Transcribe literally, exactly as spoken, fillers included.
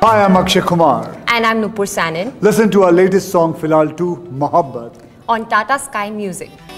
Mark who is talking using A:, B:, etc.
A: Hi, I'm Akshay Kumar.
B: And I'm Nupur Sanon.
A: Listen to our latest song, Filhaal two, Mohabbat,
B: on Tata Sky Music.